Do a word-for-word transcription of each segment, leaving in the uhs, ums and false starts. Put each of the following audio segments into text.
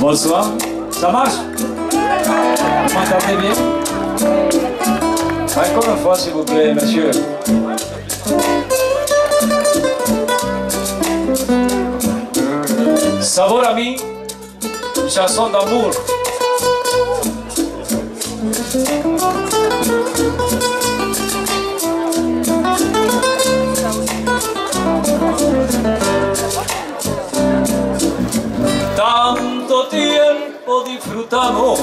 Bonsoir, ça marche? Vous m'entendez bien? Encore une fois, s'il vous plaît, monsieur. Sabor a mí, chanson d'amour. Tanto tiempo disfrutamos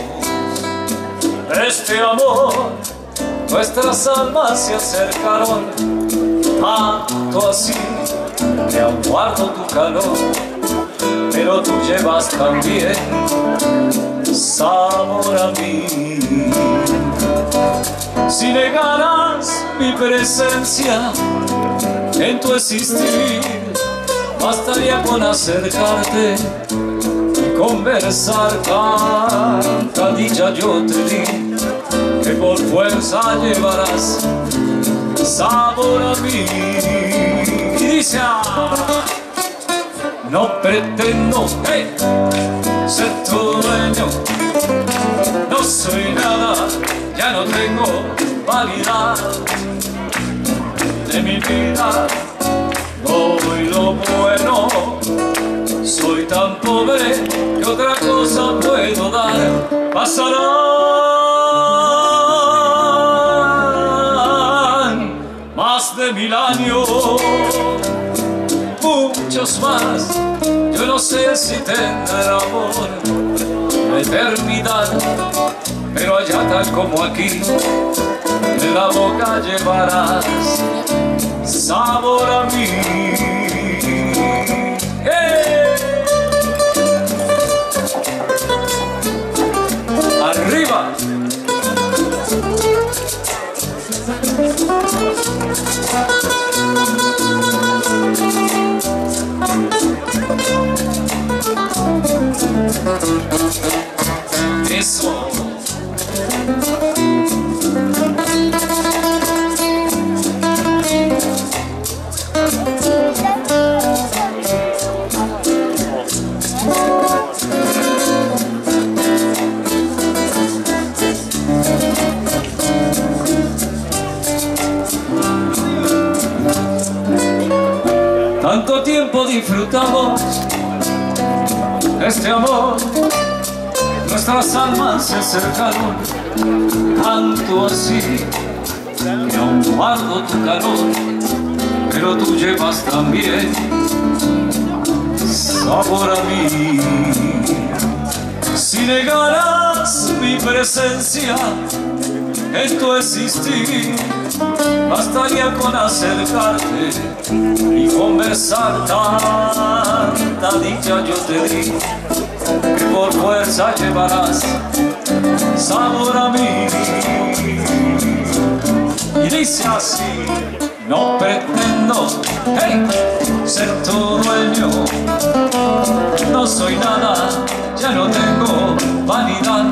este amor, nuestras almas se acercaron, tanto así que aún guardo tu calor, pero tú llevas también sabor a mí. Si negaras mi presencia en tu existir, bastaría con acercarte y conversar. Tanta dicha yo te di, que por fuerza llevarás sabor a mí. Y dice, ah, no pretendo hey, ser tu dueño, no soy nada, ya no tengo vanidad de mi vida. Doy lo bueno, soy tan pobre que otra cosa puedo dar. Pasarán más de mil años, muchos más. Yo no sé si tendrá amor la eternidad, pero allá tal como aquí, en la boca llevarás sabor a mí. ¡Hey! ¡Arriba! Eso. Tanto tiempo disfrutamos este amor, nuestras almas se acercaron, tanto así que aún guardo tu calor, pero tú llevas también sabor a mí. Si negaras mi presencia en tu existir, bastaría con acercarte y conversar. Tanta dicha yo te di, que por fuerza llevarás sabor a mí. Y dice así, no pretendo hey, ser tu dueño, no soy nada, ya no tengo vanidad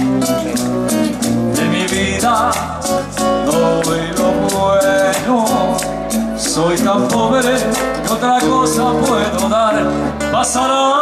de mi vida. Doy lo bueno, soy tan pobre que otra cosa puedo dar. Pasarán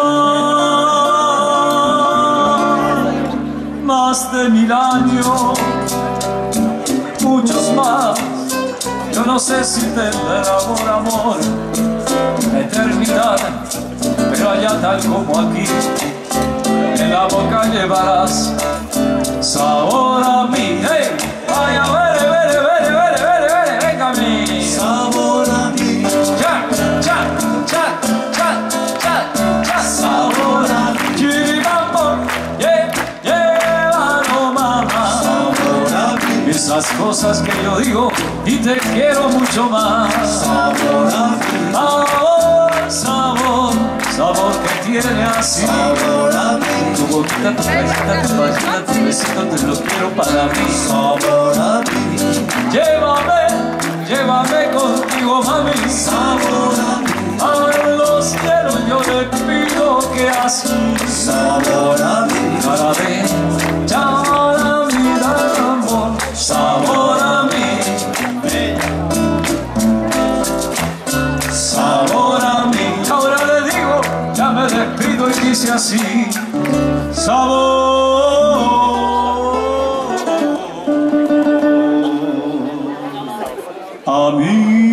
más de mil años, muchos más. Yo no sé si tendrá por amor la eternidad, pero allá tal como aquí, en la boca llevarás sabor a mí. Hey, vaya, vere, vere, vere, vere, vere, vere, venga a mí. Sabor a mí. Ya, ya, ya, ya, ya, ya. Sabor a mí. Chiribambo, yeah, yeah, no mamá. Sabor a mí. Esas cosas que yo digo y te quiero mucho más. Sabor a mí. Sabor, sabor, sabor que tiene así. Sabor a mí. Tu boquita, tu cabecita, tu vagina, tu besito, te lo quiero para mí. Sabor a mí. Llévame, llévame contigo, mami. Sabor a mí. A los cielos yo le pido que así. Sabor a mí. Cada vez, cada vida, amor. Sabor a mí. Sabor a mí. Ahora le digo, ya me despido y dice así. ainsi sabor a mí.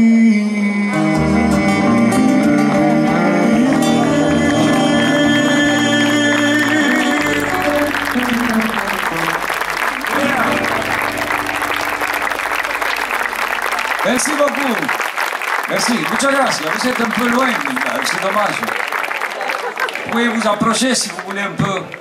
Merci beaucoup. Merci. Muchas gracias. Vous êtes un peu loin, là. C'est dommage. Vous pouvez vous approcher si vous voulez un peu.